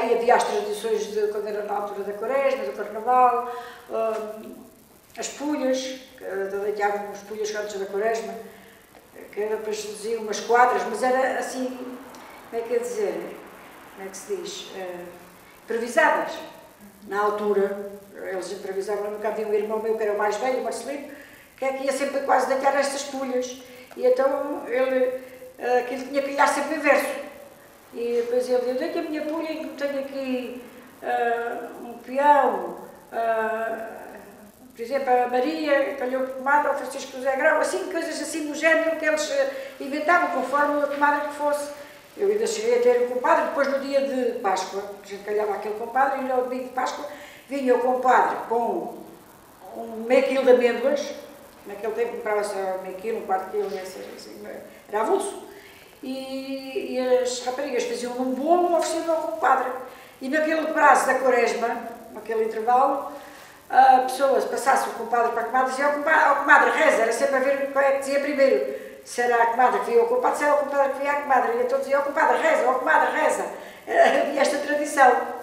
aí havia as tradições de quando era na altura da Quaresma, do Carnaval, as pulhas, deitavam as pulhas antes da Quaresma, que era, depois diziam umas quadras, mas era assim, como é que é dizer, como é que se diz, improvisadas. Na altura, eles improvisavam, nunca havia um irmão meu que era o mais velho, o Marcelino, que é que ia sempre quase deitar estas pulhas, e então ele, aquilo tinha que lhe sempre em verso. E depois ele disse, deita a minha pulha e tenho aqui um peão, por exemplo, a Maria, calhou a comadre, o Francisco José Grau, assim, coisas assim do género que eles inventavam, conforme a comadre que fosse. Eu ainda cheguei a ter um compadre, depois no dia de Páscoa, a gente calhava aquele compadre, e no domingo de Páscoa vinha o compadre com meio quilo de amêndoas, naquele tempo comprava-se meio quilo, um quarto de quilo, assim, era avulso. E as raparigas faziam um bolo e ofereciam ao compadre. E naquele prazo da Quaresma, naquele intervalo, a pessoa, se passasse o compadre para a comadre, dizia ao comadre, reza, era sempre a ver qual é que dizia primeiro. Se era a comadre que via o compadre, se era o compadre que via a comadre. E então dizia ao compadre, reza, ao comadre, reza. Havia esta tradição.